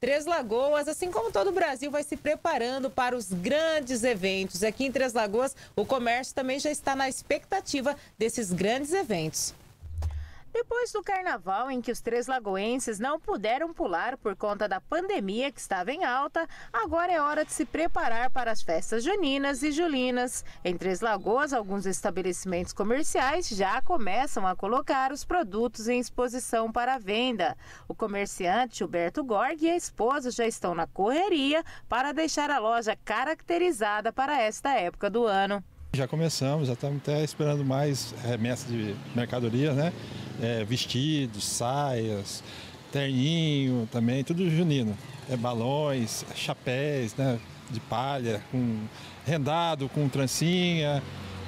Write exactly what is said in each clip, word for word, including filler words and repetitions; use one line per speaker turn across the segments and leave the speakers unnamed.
Três Lagoas, assim como todo o Brasil, vai se preparando para os grandes eventos. Aqui em Três Lagoas, o comércio também já está na expectativa desses grandes eventos. Depois do carnaval, em que os três lagoenses não puderam pular por conta da pandemia que estava em alta, agora é hora de se preparar para as festas juninas e julinas. Em Três Lagoas, alguns estabelecimentos comerciais já começam a colocar os produtos em exposição para venda. O comerciante Gilberto Gorg e a esposa já estão na correria para deixar a loja caracterizada para esta época do ano.
Já começamos, já estamos até esperando mais remessa de mercadoria, né? É, vestidos, saias, terninho também, tudo junino. É, balões, chapéus, né? De palha, com rendado, com trancinha,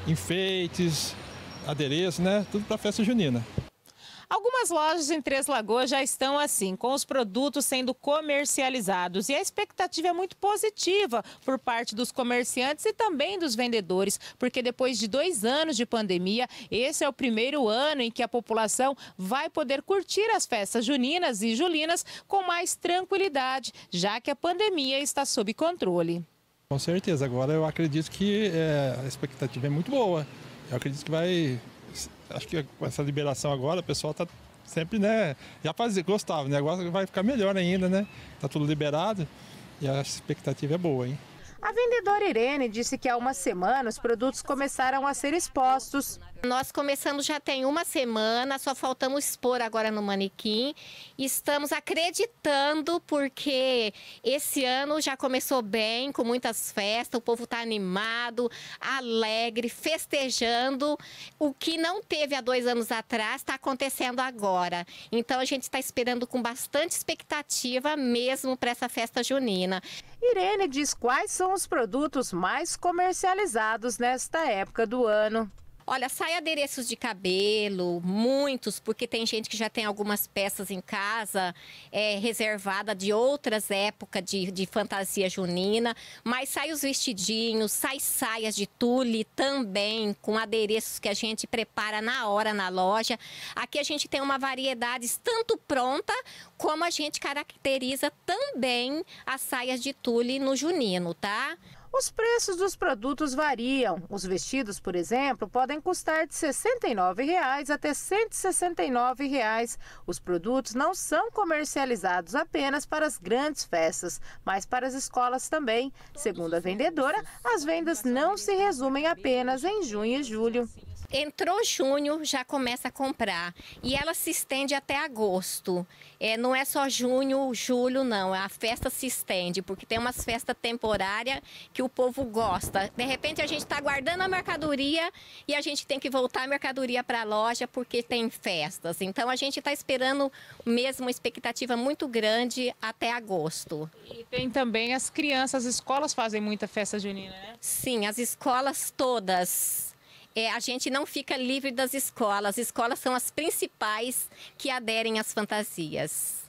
enfeites, adereço, né? Tudo para festa junina.
Algumas lojas em Três Lagoas já estão assim, com os produtos sendo comercializados. E a expectativa é muito positiva por parte dos comerciantes e também dos vendedores, porque depois de dois anos de pandemia, esse é o primeiro ano em que a população vai poder curtir as festas juninas e julinas com mais tranquilidade, já que a pandemia está sob controle.
Com certeza, agora eu acredito que é, a expectativa é muito boa. Eu acredito que vai... Acho que com essa liberação agora, o pessoal tá sempre, né, já fazia, gostava, né, agora vai ficar melhor ainda, né, tá tudo liberado e a expectativa é boa, hein.
A vendedora Irene disse que há uma semana os produtos começaram a ser expostos.
Nós começamos já tem uma semana, só faltamos expor agora no manequim. Estamos acreditando porque esse ano já começou bem, com muitas festas, o povo está animado, alegre, festejando. O que não teve há dois anos atrás está acontecendo agora. Então a gente está esperando com bastante expectativa mesmo para essa festa junina.
Irene diz quais são os produtos mais comercializados nesta época do ano.
Olha, sai adereços de cabelo, muitos, porque tem gente que já tem algumas peças em casa é, reservada de outras épocas de, de fantasia junina, mas sai os vestidinhos, sai saias de tule também, com adereços que a gente prepara na hora na loja. Aqui a gente tem uma variedade tanto pronta, como a gente caracteriza também as saias de tule no junino, tá?
Os preços dos produtos variam. Os vestidos, por exemplo, podem custar de sessenta e nove reais até cento e sessenta e nove reais. Os produtos não são comercializados apenas para as grandes festas, mas para as escolas também. Segundo a vendedora, as vendas não se resumem apenas em junho e julho.
Entrou junho, já começa a comprar e ela se estende até agosto. É, não é só junho, julho, não. A festa se estende, porque tem umas festas temporárias que o povo gosta. De repente a gente está guardando a mercadoria e a gente tem que voltar a mercadoria para a loja porque tem festas. Então a gente está esperando mesmo uma expectativa muito grande até agosto.
E tem também as crianças, as escolas fazem muita festa junina, né?
Sim, as escolas todas. É, a gente não fica livre das escolas. As escolas são as principais que aderem às fantasias.